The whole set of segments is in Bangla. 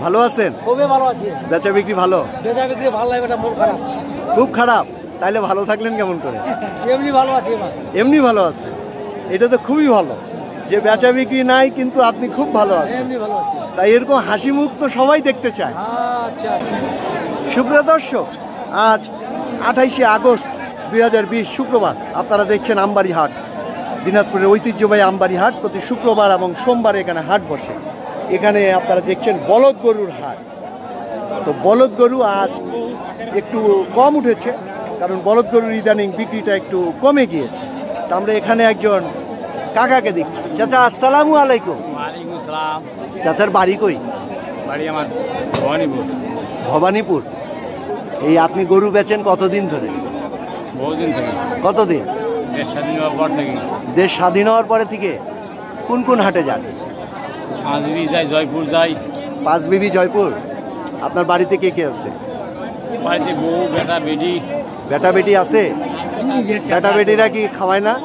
ভালো আছেন? খুবই ভালো আছি। বেচা বিক্রি ভালো? বেচা বিক্রি ভালো লাগে, মন খারাপ। খুব খারাপ? তাইলে ভালো থাকলেন কেমন করে? এমনি ভালো আছি। এমনি ভালো আছে, এটা তো খুবই ভালো যে বেচা বিক্রি নাই কিন্তু আপনি খুব ভালো আছেন। এমনি ভালো আছি। তাই এরকম হাসি মুখ তো সবাই দেখতে চায়। আচ্ছা। সুপ্রিয় দর্শক, আজ 28শে আগস্ট 2020 শুক্রবার। আপনারা দেখছেন আমবাড়ি হাট, দিনাজপুরের ঐতিহ্যবাহী আমবাড়ি হাট। প্রতি শুক্রবার এবং সোমবার এখানে হাট বসে। এখানে আপনারা দেখছেন বলদ গরুর হাট। তো বলদ গরু আজ একটু কম উঠেছে, কারণ বলদ গরুর ইদানিং বিক্রিটা একটু কমে গিয়েছে। তো আমরা এখানে একজন কাকাকে দেখছি। চাচা আসসালামু আলাইকুম। ওয়ালাইকুম আসসালাম। চাচার বাড়ি কই? বাড়ি আমার ভবানীপুর। ভবানীপুর। এই আপনি গরু বেচেন কতদিন ধরে? বহুদিন থেকে। কতদিন? দেশ স্বাধীন হওয়ার পর থেকে। দেশ স্বাধীন হওয়ার পরে থেকে কোন কোন হাটে যান? পাঁচবিবি যাই, জয়পুর যাই। পাঁচবিবি, জয়পুর। আপনার বাড়িতে কে কে আছে? বাড়িতে বউ, বেটা, বেটি। বেটা বেটি আছে? বেটা বেটিরা কি খাওয়ায় না?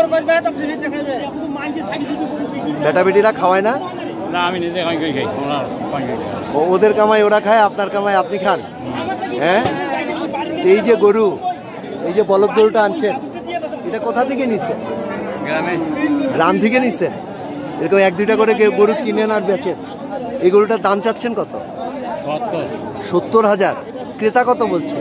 বেটা বেটিরা খাওয়ায় না? না, আমি নিজে খাই খাই। ওদের কামাই ওরা খায়, আপনার কামাই আপনি খান। হ্যাঁ, এই যে গরু, এই যে বলদ গরুটা আনছেন, এটা কোথা থেকে নিচ্ছেন? গ্রামে। গ্রাম থেকে নিচ্ছেন? এরকম এক দুইটা করে গরু কিনেন আর বেচেন। এই গরুটার দাম চাচ্ছেন কত? 70,000। ক্রেতা কত বলছে?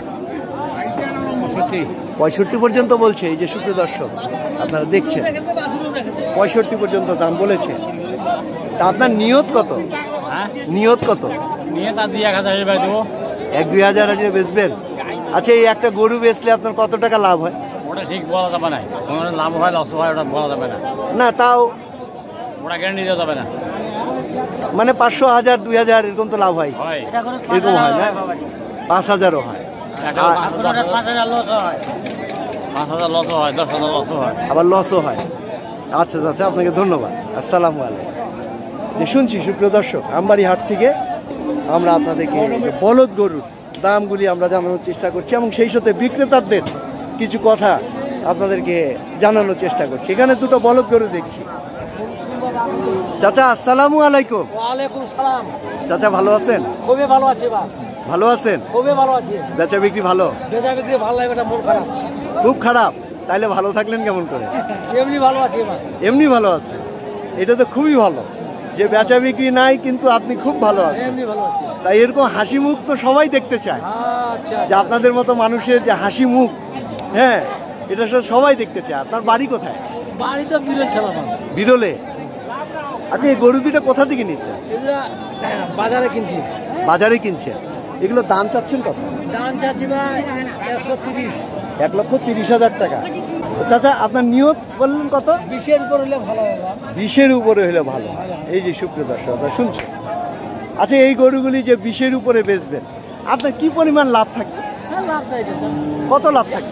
65 পর্যন্ত বলছে। এই যে সুপ্রিয় দর্শক, আপনারা দেখছেন 65 পর্যন্ত দাম বলেছে। তা আপনার নিয়ত কত? নিয়ত কত? নিয়ত আর 1,000 দেবো। 1-2 হাজার বেচবেন? আচ্ছা, এই একটা গরু বেচলে আপনার কত টাকা লাভ হয়? ওটা ঠিক বলা যাবে না। লাভ হয় লস হয় ওটা বলা যাবে না। না, তাও ওটা গ্যারান্টি দেওয়া যাবে না। মানে 500, 1000, 2000 এরকম তো লাভ হয়। এরকম হয় না? 5,000ও হয়, 5,000 লস হয়, 5,000 লস হয়, 10,000 লস হয়, আবার লসও হয়। আচ্ছা আচ্ছা, আপনাকে ধন্যবাদ। আসসালামু আলাইকুম। যে শুনছি সুপ্রিয় দর্শক, আমবাড়ি হাট থেকে আমরা আপনাদেরকে বলদ গরুর দামগুলি আমরা জানানোর চেষ্টা করছি এবং সেই সাথে বিক্রেতাদের কিছু কথা আপনাদেরকে জানানোর চেষ্টা করছি। এখানে দুটো বলদ গরু দেখছি। চাচা আসসালামু আলাইকুম। ওয়ালাইকুম সালাম। চাচা ভালো আছেন? খুবই ভালো আছি। ভালো আছেন? খুবই ভালো আছি। বেচা বিক্রি ভালো? বেচা বিক্রি ভালো লাগে, মন খারাপ। খুব খারাপ? তাইলে ভালো থাকলেন কেমন করে? এমনি ভালো আছি। এমনি ভালো আছে, এটা তো খুবই ভালো যে বেচা বিক্রি নাই কিন্তু আপনি খুব ভালো আছেন। এমনি ভালো আছি। তাই এরকম হাসি মুখ তো সবাই দেখতে চায়। আচ্ছা। যে আপনাদের মতো মানুষের যে হাসি মুখ, হ্যাঁ, এটা সবাই দেখতে চায়। আপনার বাড়ি কোথায়? বাড়ি তো বিরল খেলা। বিরলে। আচ্ছা, এই গরু দুটো কোথা থেকে নিচ্ছেন? বাজারে কিনছি। বাজারে কিনছেন? এগুলো দাম চাচ্ছেন কত? দাম চাচ্ছি ভাই 130। 1,30,000 টাকা। চাচা আপনার নিয়ত বললেন কত? 20-এর উপর হলে ভালো হবে। 20-এর উপরে হলে ভালো। এই যে সুপ্রিয় দর্শক শুনছেন। আচ্ছা, এই গরুগুলি যে 20-এর উপরে বেচবেন, আপনার কি পরিমাণ লাভ থাকবে? কত লাভ থাকবে?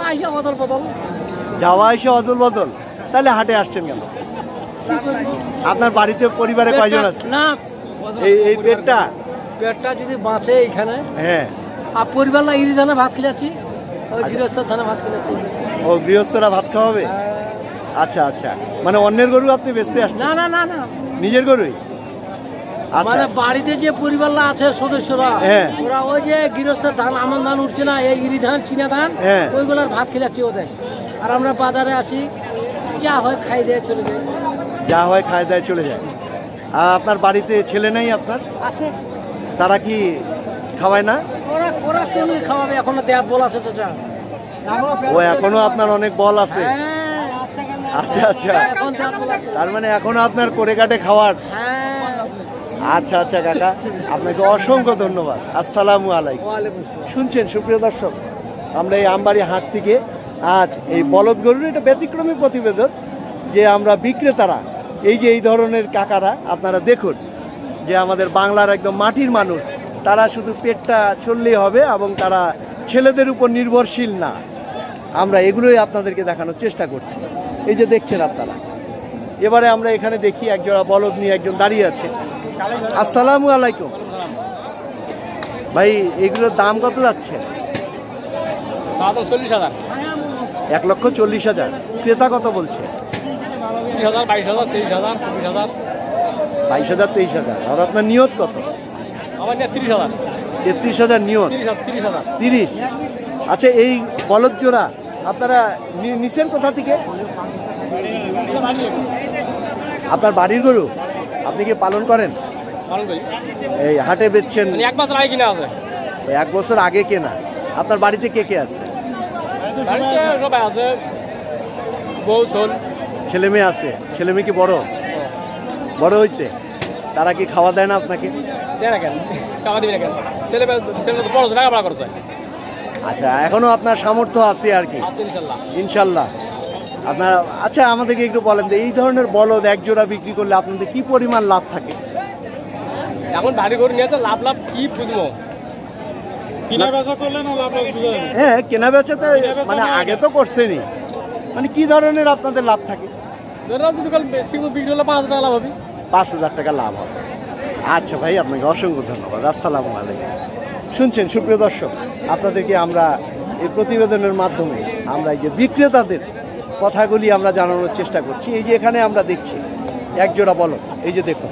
যাওয়া এসে অদল বদল। তাহলে হাটে আসছেন কেন? আপনার বাড়িতে পরিবারে কয়জন আছে? না, এই পেটটা যদি বাঁচে এখানে, হ্যাঁ, আর পরিবার না ইরি ধানে ভাত খেলেছি, ওই গৃহস্থের ধানে ভাত খেলেছি। ও, গৃহস্থরা ভাত খাওয়াবে? আচ্ছা আচ্ছা, মানে অন্যের গরু আপনি বেচতে আসছেন? না না না না, নিজের গরুই। মানে বাড়িতে যে পরিবার আছে সদস্যরা, ওরা ওই যে গৃহস্থের ধান, আমন ধান উঠছে না, এই ইরি ধান, চীনা ধান, ওইগুলোর ভাত খেলেছি ওদের। আর আমরা বাজারে আসি, যা হয় খাই দিয়ে চলে যাই। যা হয় খাই দেয় চলে যায়। আর আপনার বাড়িতে ছেলে নেই আপনার? আছে। তারা কি খাওয়ায় না? ওরা কেমনি খাওয়াবে? এখনো দেয়াত বল আছে তো। ও, এখনো আপনার অনেক বল আছে? আচ্ছা আচ্ছা, তার মানে এখনো আপনার করে কাটে খাওয়ার। আচ্ছা আচ্ছা কাকা, আপনাকে অসংখ্য ধন্যবাদ। আসসালামু আলাইকুম। শুনছেন সুপ্রিয় দর্শক, আমরা এই আমবাড়ি হাট থেকে আজ এই বলদ গরুর এটা ব্যতিক্রমী প্রতিবেদন যে আমরা বিক্রেতারা, এই যে এই ধরনের কাকারা, আপনারা দেখুন যে আমাদের বাংলার একদম মাটির মানুষ, তারা শুধু পেটটা চললেই হবে এবং তারা ছেলেদের উপর নির্ভরশীল না। আমরা এগুলোই আপনাদেরকে দেখানোর চেষ্টা করছি। এই যে দেখছেন আপনারা। এবারে আমরা এখানে দেখি একজোড়া বলদ নিয়ে একজন দাঁড়িয়ে আছে। আসসালামু আলাইকুম ভাই, এগুলোর দাম কত যাচ্ছে? 40,000। 1,40,000। ক্রেতা কত বলছে? 20,000, 22,000, 23,000, 24,000। 22,000, 23,000। আর আপনার নিয়ত কত? আমার 30,000। 33,000 নিয়ত। 30। আচ্ছা, এই বলদ জোড়া আপনারা নিছেন কোথা থেকে? আপনার বাড়ির গরু? আপনি কি পালন করেন? এই হাটে বেচছেন? 1 বছর আগে কিনা আছে। 1 বছর আগে কেনা। আপনার বাড়িতে কে কে আছে? সবাই আছে, বউ ছোল ছেলে মেয়ে আছে। ছেলে মেয়ে কি বড় বড় হয়েছে? তারা কি খাওয়া দেয় না আপনাকে? আচ্ছা, এখনো আপনার সামর্থ্য আছে আর কি, ইনশাল্লাহ আপনার। আচ্ছা, আমাদেরকে একটু বলেন যে এই ধরনের বলদ এক জোড়া বিক্রি করলে আপনাদের কি পরিমাণ লাভ থাকে? এখন বাড়ি ঘর নিয়েছে, লাভ কি বুঝবো? হ্যাঁ, কেনা বেচা তো মানে আগে তো করছেনই, মানে কি ধরনের আপনাদের লাভ থাকে? 5,000 টাকা লাভ হবে। আচ্ছা ভাই, আপনাকে অসংখ্য ধন্যবাদ। আসসালামু আলাইকুম। শুনছেন সুপ্রিয় দর্শক, আপনাদেরকে আমরা এই প্রতিবেদনের মাধ্যমে আমরা এই যে বিক্রেতাদের কথাগুলি আমরা জানানোর চেষ্টা করছি। এই যে এখানে আমরা দেখছি এক জোড়া বলদ, এই যে দেখুন।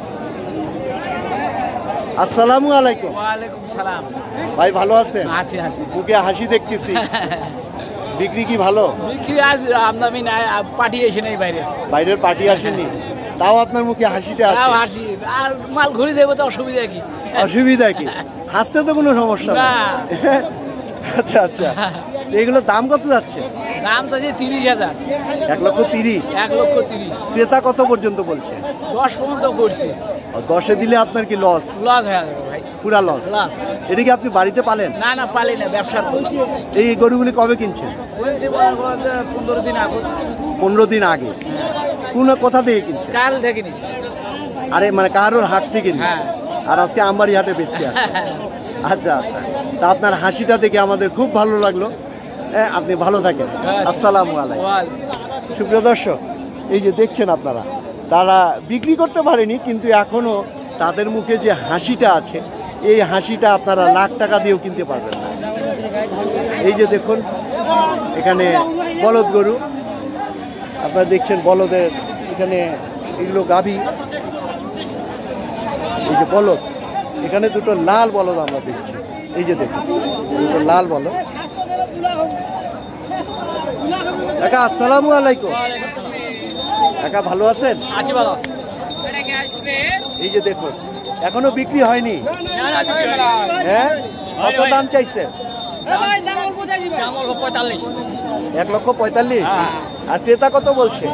আসসালামু আলাইকুম। ওয়ালাইকুম সালাম। ভাই ভালো আছেন? আছি আছি। মুখে হাসি দেখতেছি। বিক্রি কি ভালো? বিক্রি আজ আমদানি নাই, পার্টি এসে নেই, বাইরের পার্টি আসেনি, তাও আপনার মুখে হাসিটা আছে। হাসি আর মাল ঘুরে দেবো তো অসুবিধা কি? অসুবিধা কি? হাসতে তো কোনো সমস্যা না। আচ্ছা আচ্ছা, এগুলোর দাম কত যাচ্ছে? দাম চাইছে 30,000। 1,30,000। 1,30,000। ক্রেতা কত পর্যন্ত বলছে? 10 পর্যন্ত করছে। 10-এ দিলে আপনার কি লস? লস হয়ে যাবে ভাই, পুরা লস। এটা কি আপনি বাড়িতে পালেন? না না, পালি না, ব্যবসার। এই গরুগুলি কবে কিনছেন? 15 দিন আগে। 15 দিন আগে? কোথা থেকে কিনছেন? কাল থেকে নিছি। আরে মানে কারোর হাট থেকে নিছেন? হ্যাঁ। আর আজকে আমবাড়ি হাটে বেচতে আসছেন? আচ্ছা আচ্ছা, তা আপনার হাসিটা দেখে আমাদের খুব ভালো লাগলো। হ্যাঁ, আপনি ভালো থাকেন। আসসালামু আলাইকুম। সুপ্রিয় দর্শক, এই যে দেখছেন আপনারা, তারা বিক্রি করতে পারেনি, কিন্তু এখনো তাদের মুখে যে হাসিটা আছে, এই হাসিটা আপনারা লাখ টাকা দিয়েও কিনতে পারবেন না। এই যে দেখুন, এখানে বলদ গরু আপনারা দেখছেন, বলদের এখানে এগুলো গাভী। এই যে বলদ, এখানে দুটো লাল বলদ আমরা দেখছি। এই যে দেখুন, দুটো লাল বলদ। কাকা আসসালামু আলাইকুম। কাকা ভালো আছেন? আছি ভালো। এই যে দেখুন, এখনো বিক্রি হয়নি। হ্যাঁ, কত দাম চাইছেন? 1,45,000। আর ক্রেতা কত বলছে?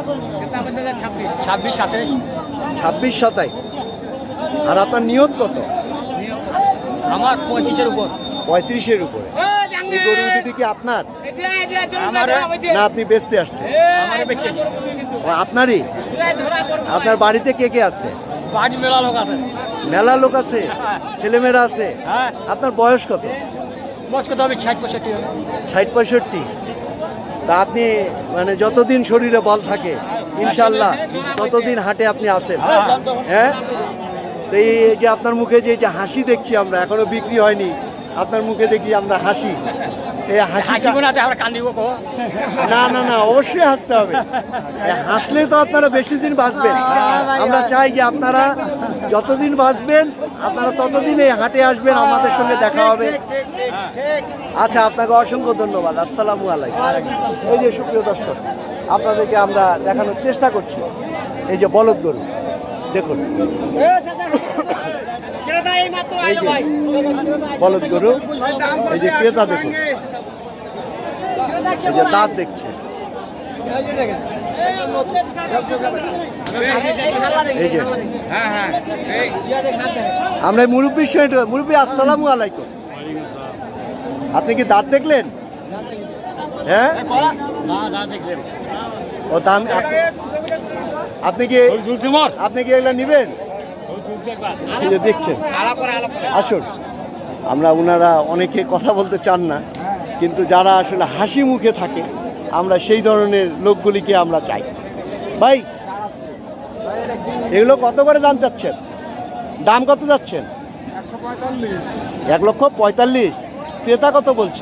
26-27। আর আপনার নিয়ত কত? আমার 35-এর উপর। 35-এর উপরে। এই গরু দুটি কি আপনার না আপনি বেচতে আসছেন? আপনারই। আপনার বাড়িতে কে কে আছে? বাড়ি মেলা লোক আছে। মেলা লোক আছে? ছেলেমেয়েরা আছে? আপনার বয়স কত? বয়স কত হবে? 60-65। 60-65। তা আপনি মানে যতদিন শরীরে বল থাকে ইনশাল্লাহ ততদিন হাটে আপনি আসেন। হ্যাঁ, তো এই যে আপনার মুখে যে হাসি দেখছি আমরা, এখনো বিক্রি হয়নি, আপনার মুখে দেখি আমরা হাসি। এই হাসি না না না, অবশ্যই হাসতে হবে। হাসলে তো আপনারা বেশি দিন বাঁচবেন। আমরা চাই যে আপনারা যতদিন বাঁচবেন আপনারা ততদিন এই হাটে আসবেন, আমাদের সঙ্গে দেখা হবে। আচ্ছা, আপনাকে অসংখ্য ধন্যবাদ। আসসালামু আলাইকুম। এই যে সুপ্রিয় দর্শক, আপনাদেরকে আমরা দেখানোর চেষ্টা করছি এই যে বলদ গরু দেখুন। এই যে বলদ গরু, এই যে ক্রেতা দেখুন, এই যে দাঁত দেখছে। এই যে আমরা মুরব্বীর সঙ্গে, মুরব্বী আসসালামু আলাইকুম। আপনি কি দাঁত দেখলেন? হ্যাঁ, ও দাম আপনি কি এগুলা নিবেন? দেখছেন, আসুন। আমরা ওনারা অনেকে কথা বলতে চান না, কিন্তু যারা আসলে হাসি মুখে থাকে আমরা সেই ধরনের লোকগুলিকে আমরা চাই। ভাই, এগুলো কত করে দাম চাচ্ছেন? দাম কত যাচ্ছেন? 1,45,000। ক্রেতা কত বলছে?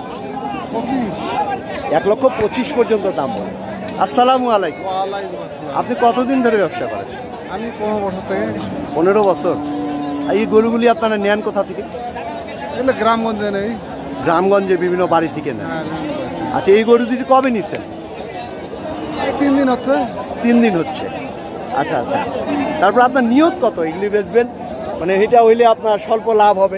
1,25,000 পর্যন্ত দাম বলে। আসসালামু আলাইকুম। আপনি কতদিন ধরে ব্যবসা করেন? আমি 15 বছর থেকে। 15 বছর। এই গরুগুলি আপনারা নেন কোথা থেকে? এগুলো গ্রামগঞ্জে নেই, গ্রামগঞ্জে বিভিন্ন বাড়ি থেকে নেন। আচ্ছা, এই গরু দুটি কবে নিচ্ছেন? 3 দিন হচ্ছে। 3 দিন হচ্ছে। আচ্ছা আচ্ছা, তারপর আপনার নিয়ত কত এগুলি বেচবেন? মানে এটা হইলে আপনার স্বল্প লাভ হবে।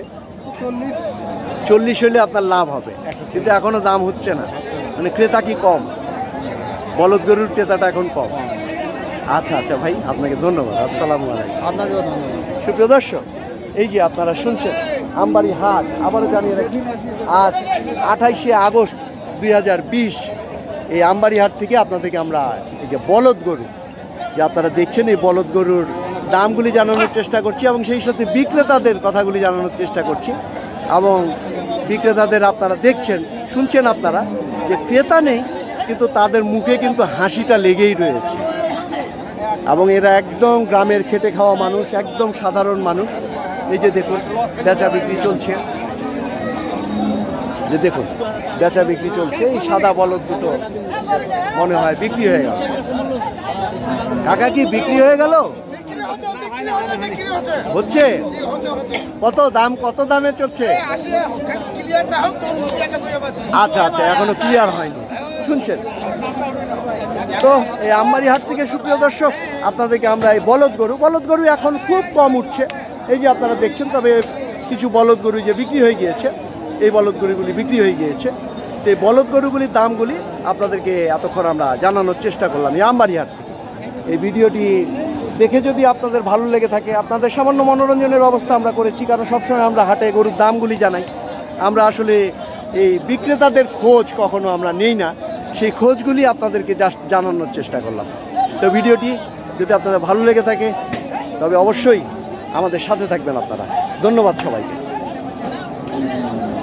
40 হইলে আপনার লাভ হবে, কিন্তু এখনো দাম হচ্ছে না, মানে ক্রেতা কি কম? বলদ গরুর ক্রেতাটা এখন কম। আচ্ছা আচ্ছা ভাই, আপনাকে ধন্যবাদ। আসসালামু আলাইকুম। আপনাকেও ধন্যবাদ। সুপ্রিয় দর্শক, এই যে আপনারা শুনছেন আমবাড়ি হাট, আবারও জানিয়ে রাখি আজ 28শে আগস্ট 2020 এই আমবাড়ি হাট থেকে আপনাদেরকে আমরা এই যে বলদ গরু যে আপনারা দেখছেন, এই বলদ গরুর দামগুলি জানানোর চেষ্টা করছি এবং সেই সাথে বিক্রেতাদের কথাগুলি জানানোর চেষ্টা করছি। এবং বিক্রেতাদের আপনারা দেখছেন, শুনছেন আপনারা যে ক্রেতা নেই, কিন্তু তাদের মুখে কিন্তু হাসিটা লেগেই রয়েছে। এবং এরা একদম গ্রামের খেটে খাওয়া মানুষ, একদম সাধারণ মানুষ। এই যে দেখুন বেচা বিক্রি চলছে, যে দেখুন বেচা বিক্রি চলছে। এই সাদা বলদ দুটো মনে হয় বিক্রি হয়ে গেল। কাকা কি বিক্রি হয়ে গেল? হচ্ছে কত দাম, কত দামে চলছে? আচ্ছা আচ্ছা, এখনো ক্লিয়ার হয়নি, শুনছেন তো। এই আমবাড়ি হাট থেকে সুপ্রিয় দর্শক আপনাদেরকে আমরা এই বলদ গরু এখন খুব কম উঠছে, এই যে আপনারা দেখছেন। তবে কিছু বলদ গরু যে বিক্রি হয়ে গিয়েছে, এই বলদ গরুগুলি বিক্রি হয়ে গিয়েছে। তো এই বলদ গরুগুলির দামগুলি আপনাদেরকে এতক্ষণ আমরা জানানোর চেষ্টা করলাম এই আমবাড়ি হাট থেকে। এই ভিডিওটি দেখে যদি আপনাদের ভালো লেগে থাকে, আপনাদের সামান্য মনোরঞ্জনের ব্যবস্থা আমরা করেছি, কারণ সবসময় আমরা হাটে গরুর দামগুলি জানাই। আমরা আসলে এই বিক্রেতাদের খোঁজ কখনো আমরা নেই না, সেই খোঁজগুলি আপনাদেরকে জাস্ট জানানোর চেষ্টা করলাম। তো ভিডিওটি যদি আপনাদের ভালো লেগে থাকে তবে অবশ্যই আমাদের সাথে থাকবেন আপনারা। ধন্যবাদ সবাইকে।